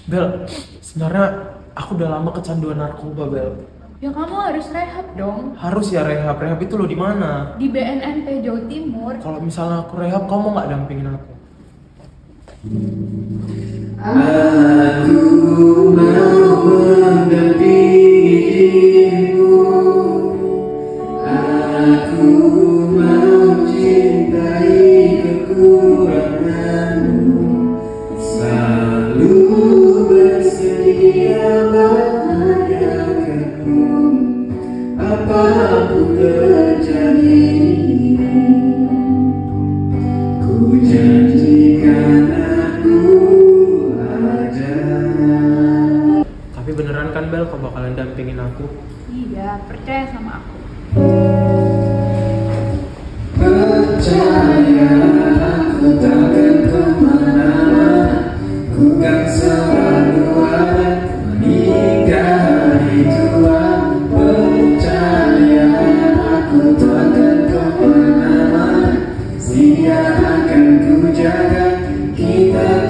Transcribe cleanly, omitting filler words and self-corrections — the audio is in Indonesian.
Bel, sebenarnya aku udah lama kecanduan narkoba, Bel. Ya kamu harus rehab dong. Harus ya rehab. Rehab itu lo di mana? Di BNNP Jawa Timur. Kalau misalnya aku rehab, kamu nggak dampingin aku? Aku mau mendampingimu. Aku mau cintai kekuranganmu, selalu bersedia bahagiakanmu apapun terjadi. Ku janjikan aku ada. Tapi beneran kan, Bel, kau bakalan dampingin aku? Iya, percaya sama aku. Percaya aku takkan kemana-mana, ku kan selalu ada hingga hari tua. Percaya aku takkan kemana-mana, setia akan ku jaga kita.